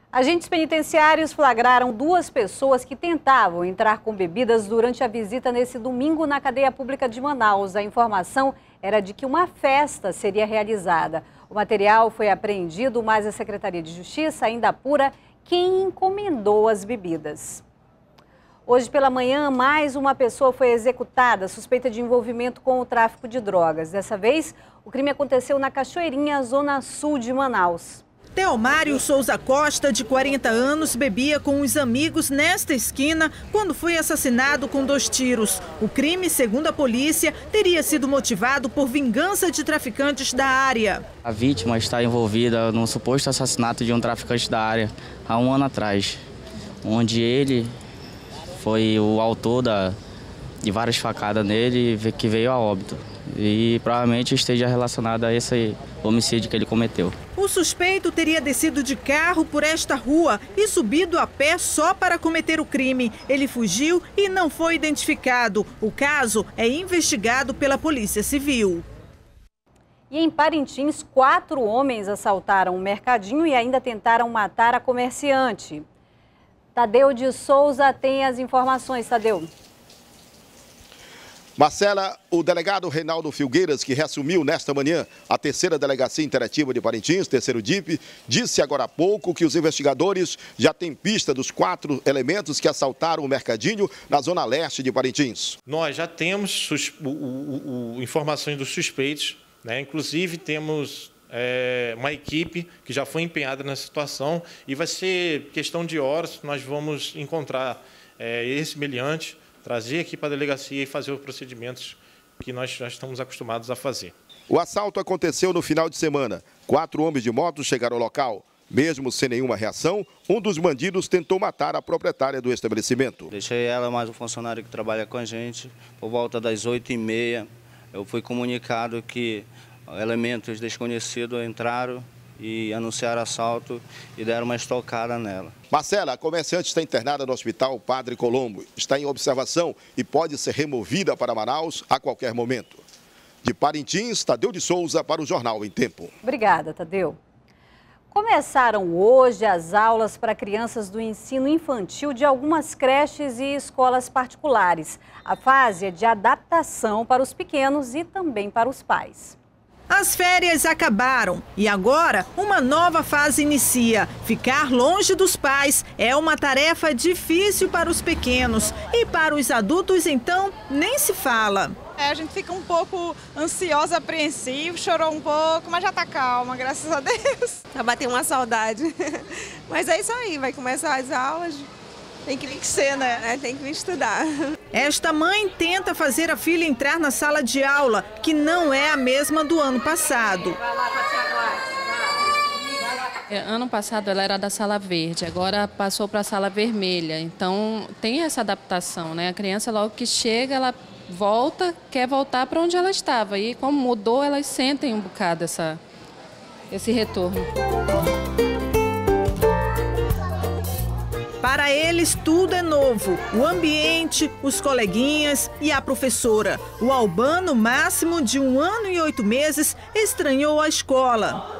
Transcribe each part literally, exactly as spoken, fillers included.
Agentes penitenciários flagraram duas pessoas que tentavam entrar com bebidas durante a visita nesse domingo na cadeia pública de Manaus. A informação era de que uma festa seria realizada. O material foi apreendido, mas a Secretaria de Justiça ainda apura quem encomendou as bebidas. Hoje pela manhã, mais uma pessoa foi executada, suspeita de envolvimento com o tráfico de drogas. Dessa vez, o crime aconteceu na Cachoeirinha, zona sul de Manaus. Teomário Souza Costa, de quarenta anos, bebia com os amigos nesta esquina quando foi assassinado com dois tiros. O crime, segundo a polícia, teria sido motivado por vingança de traficantes da área. A vítima está envolvida no suposto assassinato de um traficante da área há um ano atrás, onde ele foi o autor da, de várias facadas nele que veio a óbito. E provavelmente esteja relacionado a esse homicídio que ele cometeu. O suspeito teria descido de carro por esta rua e subido a pé só para cometer o crime. Ele fugiu e não foi identificado. O caso é investigado pela Polícia Civil. E em Parintins, quatro homens assaltaram um mercadinho e ainda tentaram matar a comerciante. Tadeu de Souza tem as informações. Tadeu. Marcela, o delegado Reinaldo Filgueiras, que reassumiu nesta manhã a terceira Delegacia Interativa de Parintins, terceiro D I P, disse agora há pouco que os investigadores já têm pista dos quatro elementos que assaltaram o mercadinho na zona leste de Parintins. Nós já temos sus... o, o, o, informações dos suspeitos, né? Inclusive temos é, uma equipe que já foi empenhada nessa situação e vai ser questão de horas, nós vamos encontrar é, esse meliante, trazer aqui para a delegacia e fazer os procedimentos que nós já estamos acostumados a fazer. O assalto aconteceu no final de semana. Quatro homens de moto chegaram ao local. Mesmo sem nenhuma reação, um dos bandidos tentou matar a proprietária do estabelecimento. Deixei ela mais um funcionário que trabalha com a gente. Por volta das oito e meia, eu fui comunicado que elementos desconhecidos entraram e anunciaram assalto e deram uma estocada nela. Marcela, a comerciante está internada no Hospital Padre Colombo. Está em observação e pode ser removida para Manaus a qualquer momento. De Parintins, Tadeu de Souza para o Jornal em Tempo. Obrigada, Tadeu. Começaram hoje as aulas para crianças do ensino infantil de algumas creches e escolas particulares. A fase é de adaptação para os pequenos e também para os pais. As férias acabaram e agora uma nova fase inicia. Ficar longe dos pais é uma tarefa difícil para os pequenos e para os adultos, então, nem se fala. É, a gente fica um pouco ansiosa, apreensivo, chorou um pouco, mas já tá calma, graças a Deus. Vai bater uma saudade. Mas é isso aí, vai começar as aulas. Tem que, tem que ser, né? É, tem que vir estudar. Esta mãe tenta fazer a filha entrar na sala de aula, que não é a mesma do ano passado. Ano passado ela era da sala verde, agora passou para a sala vermelha. Então tem essa adaptação, né? A criança logo que chega, ela volta, quer voltar para onde ela estava. E como mudou, elas sentem um bocado essa, esse retorno. Para eles, tudo é novo. O ambiente, os coleguinhas e a professora. O Albano, máximo de um ano e oito meses, estranhou a escola.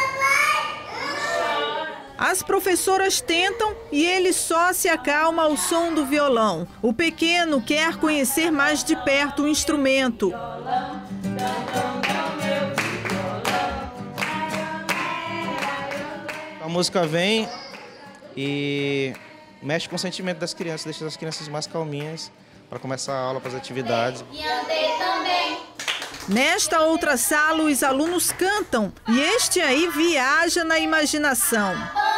As professoras tentam e ele só se acalma ao som do violão. O pequeno quer conhecer mais de perto o instrumento. A música vem e mexe com o sentimento das crianças, deixa as crianças mais calminhas para começar a aula, para as atividades. Nesta outra sala, os alunos cantam e este aí viaja na imaginação.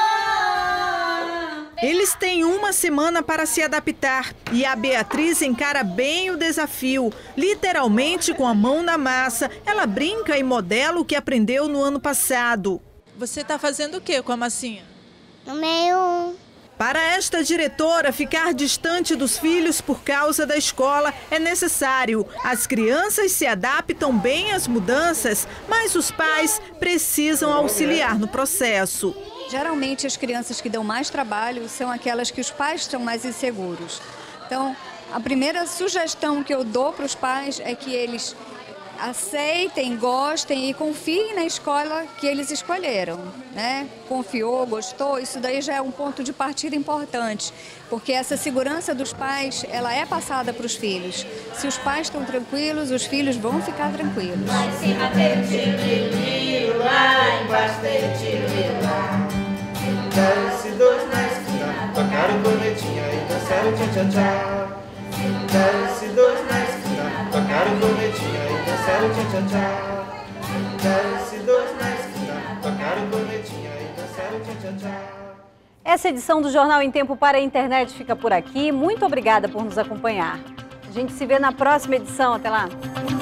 Eles têm uma semana para se adaptar e a Beatriz encara bem o desafio. Literalmente com a mão na massa, ela brinca e modela o que aprendeu no ano passado. Você está fazendo o que com a massinha? No meio. Para esta diretora, ficar distante dos filhos por causa da escola é necessário. As crianças se adaptam bem às mudanças, mas os pais precisam auxiliar no processo. Geralmente, as crianças que dão mais trabalho são aquelas que os pais estão mais inseguros. Então, a primeira sugestão que eu dou para os pais é que eles aceitem, gostem e confiem na escola que eles escolheram, né? Confiou, gostou, isso daí já é um ponto de partida importante, porque essa segurança dos pais, ela é passada para os filhos. Se os pais estão tranquilos, os filhos vão ficar tranquilos. Lá em cima tem o tiro, lá embaixo tem o tiro, lá. Desce dois na esquina, tocaram cornetinha e dançaram tchá-tchá-tchá. Desce dois na esquina, tocaram cornetinha e dançaram tchá-tchá-tchá. Desce dois na esquina, tocaram cornetinha e dançaram tchá-tchá-tchá. Essa edição do Jornal em Tempo para a Internet fica por aqui. Muito obrigada por nos acompanhar. A gente se vê na próxima edição. Até lá!